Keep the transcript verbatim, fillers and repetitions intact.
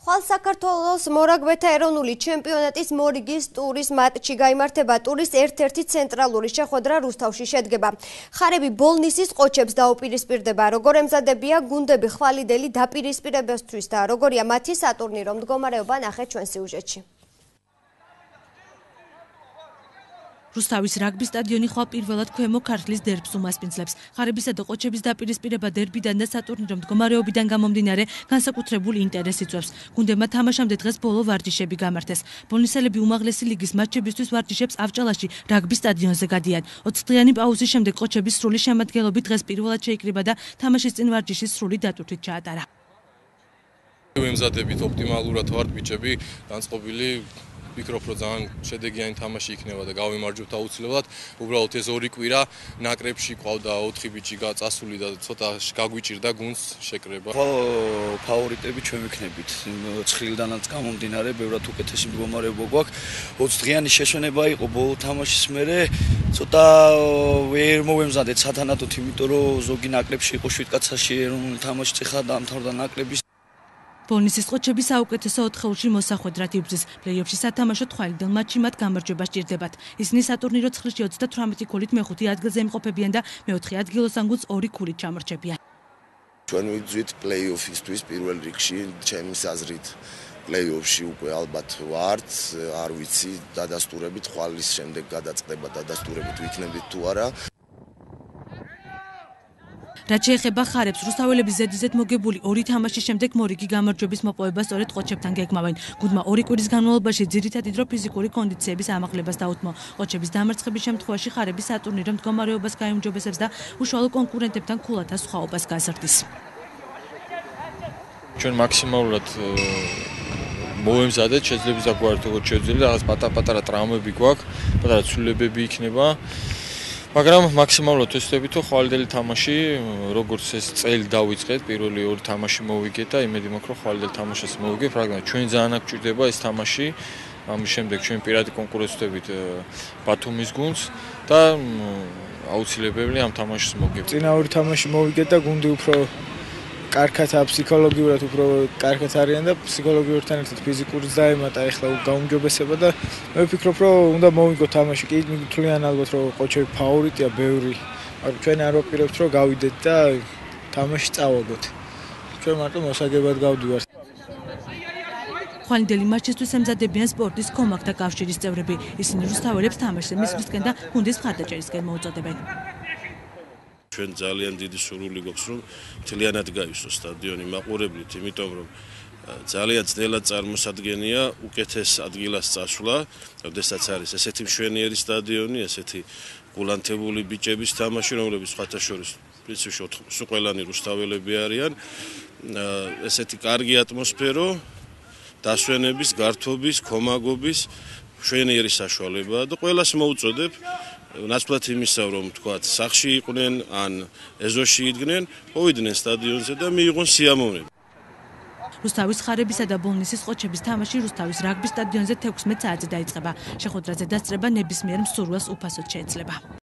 ხვალ საქართველოს მორაგბეთა ეროვნული ჩემპიონატის მორიგის ტურის მატში გაიმართება ტურის ერთ-ერთი ცენტრალური შეხვედრა რუსთავში შედგება. ხარები ბოლნისის ყოჩებს დაუპირისპირდება, როგორ ემზადებია გუნდები ხვალიდელი დაპირისპირებისთვის და როგორია მათი სატურნირო მდგომარეობა ნახეთ ჩვენ სიუჟეტში. რუსთავის რაგბის სტადიონი ხვალ პირველად ქვემო ქართლის დერბს უმასპინძლებს. ხარებისა და ყოჩების დაპირისპირება დერბიდან და სატურნირო მდგომარეობიდან გამომდინარე განსაკუთრებულ ინტერესს იწვევს. გუნდებმა თამაშამდე დღეს ბოლო ვარჯიშები გამართეს. ბოლნისელები უმაღლესი ლიგის მატჩებისთვის ვარჯიშებს ავჭალაში რაგბის სტადიონზე გადიან. ოცდღიანი პაუზის შემდეგ ყოჩების სრული შემადგენლობით დღეს პირველად შეიკრიბა და თამაშის წინ ვარჯიშის სრული დატვირთვით ჩაატარა. ემზადებით ოპტიმალურად ვართ ბიჭები, განწყობილი ვფიქრობ, რომ ძალიან შედეგიანი თამაში იქნება და გავიმარჯვებთ აუცილებლად. უბრალოდ ეს ორი კვირა ნაკრებში ყავდა ოთხი ბიჭი გაწასული და ცოტა გაგვიჭირდა გუნდს შეკრება. ფავორიტები ჩვენ ვიქნებით. ცხრილიდანაც გამომდინარე, ბევრად უკეთესი მდგომარეობა გვაქვს. ოცდღიანი შეშონება იყო ბოლო თამაშის მერე. ცოტა ვერ მოვემზადეთ სათანადოდ, იმიტომ რომ ზოგი ნაკრებში იყო შვიდ კაცაში ეროვნული თამაში წეხა დაამთავრდა ნაკრების. ბოლნისის ყოჩები საუკეთესო ოთხეულში მოსახვედრად იბრძვის. პლეი-ოფში სათამაშოდ ხვალიდელ მატჩში მათ გამარჯვება სჭირდებათ. ისინი სატურნირო ცხრილში ოცდათვრამეტი ქულით მეხუთე ადგილზე იმყოფებიან და მეოთხე ადგილოსან გუნდს ორი ქულით ჩამორჩებიან. ჩვენ ვიძვით პლეი-ოფისთვის პირველ რიგში, ჩემის აზრით პლეი-ოფში უკვე ალბათ ვართ, არ ვიცი, დადასტურებით ხვალის შემდეგ გადაწყდება დადასტურებით ვიქნებით თუ არა. რაც შეეხება ხარებს, რუსთაველების ზედიზედ მოგებული ორი თამაშის შემდეგ მორიგი გამარჯვების მოპოვება სწორედ ყოჩებთან გეგმავენ. გუნდმა ორი კვირის განმავლობაში ძირითადი დრო ფიზიკური კონდიციების ამაღლებას დაუთმო. ყოჩების დამარცხების შემთხვევაში ხარები სატურნირო მდგომარეობას გაიუმჯობესებს და უშუალო კონკურენტებთან ქულათა სხვაობას გაზრდის. ჩვენ მაქსიმალურად მოვემზადეთ, შეძლებს დაგვართ როგორც შეძლებთ, რაღაც პატარ-პატარა ტრამვები გვაქვს, პატარა ცვლილებები იქნება. მაგრამ მაქსიმალურად ვეცდებით, რომ ხვალიდელი თამაში, როგორც ეს წელი დავიწყეთ, პირველი ორი თამაში მოვიგეთ და იმედი მაქვს, რომ ხვალიდელ თამაშს მოვიგებ, მაგრამ ჩვენ ძალიან აქ გვჭირდება ეს თამაში. ამის შემდეგ ჩვენ პირადი კონკურენტს ვხდებით ბათუმის გუნდს და აუცილებელი ამ თამაშს მოვიგებ. წინა ორი თამაში მოვიგეთ და გუნდი უფრო კარგად ფსიქოლოგიურად უფრო კარგად არიან და ფსიქოლოგიურთან ერთად ფიზიკურიც დაემატა, ეხლა გაუმჯობესება და მე ვფიქრობ, რომ უნდა მოვიგოთ თამაში. კი მithulიან ალბათ, რომ ყოჩები ფავორიტია ბევრი, მაგრამ ჩვენ არ ვაპირებთ, რომ გავიდეთ და თამაში წავაგოთ. ჩვენ მარტო მოსაგებად გავდივართ. ხვალინდელი მატჩისთვის ემზადებიან სპორტის კომაკთა კავშირის წევრები. ისინი რუსთაველებს თამაშზე მისვლისკენ და გუნდის მხარდაჭერისკენ მოუწოდებენ. ჩვენ ძალიან დიდი სურვილი გვაქვს, რომ მთლიანად გაივსოს სტადიონი მაყურებლით, იმიტომ რომ ძალიან ძნელად წარმოსადგენია უკეთეს ადგილას წასვლა, როდესაც არის ესეთი მშვენიერი სტადიონი, ესეთი გულანთებული ბიჭების თამაში, რომლებიც სხვათა შორის პრინციპში სულ ყველანი რუსთაველები არიან, ესეთი კარგი ატმოსფერო, დასვენების, გართობის, კომაგობის მშვენიერი საშუალებაა და ყველას მოუწოდებ ნაცვლად იმისა, რომ თქვათ, სახლში იყვნენ ან ეზოში იდგნენ, მოვიდნენ სტადიონზე და მიიღონ სიამოვნება. რუსთავის ხარებისა და ბოლნისის ყოჩების თამაში რუსთავის რაგბის სტადიონზე თექვსმეტ საათზე დაიწყება. შეხვედრაზე დასწრება ნებისმიერ მსურველს უფასოდ შეეძლება.